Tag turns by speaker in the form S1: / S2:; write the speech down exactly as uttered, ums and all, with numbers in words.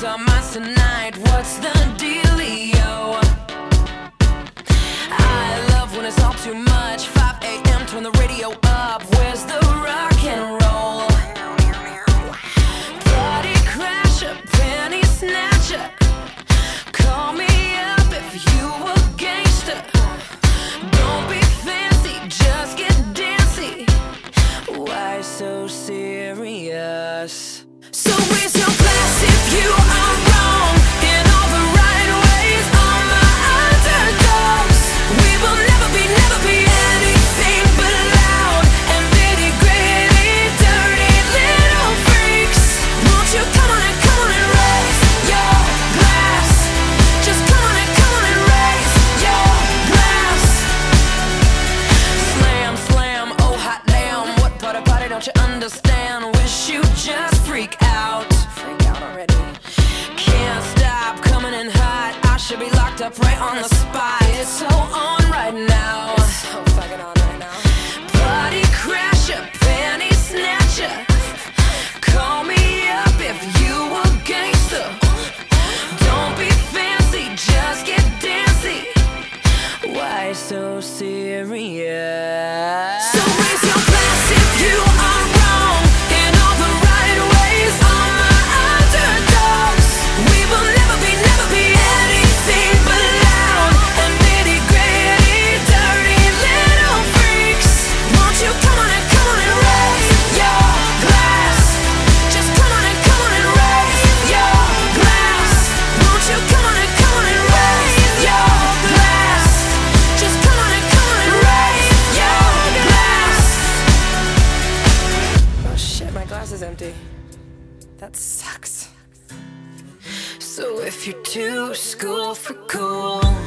S1: Lose our minds tonight, what's the dealio? I love when it's all too much. Five A M, turn the radio up. Where's the rock and roll? Party crasher, penny snatcher, call me up if you a gangster. Don't be fancy, just get dancy. Why so serious? So raise your glass if you are wrong in all the right ways. All my underdogs, we will never be, never be anything but loud and nitty gritty, dirty little freaks. Won't you come on and come on and raise your glass? Just come on and come on and raise your glass. Slam, slam, oh hot damn, what part of party don't you understand? Wish you just freak out. Freak out already. Can't stop coming in hot. I should be locked up right on the spot. It's so on right now. It's so fucking on right now. Party crasher, penny snatcher, call me up if you a gangster. Don't be fancy, just get dancy. Why so serious? So raise your glass if you are wrong in all the right ways. All my underdogs, we will never be, never be anything but loud and nitty gritty, dirty little freaks. Won't you come on and come on and raise your glass? Just come on and come on and raise your glass. Won't you come on and come on and raise your glass? Just come on and come on and raise your glass. Oh shit, my glass is empty. That sucks. So if you're too school for cool,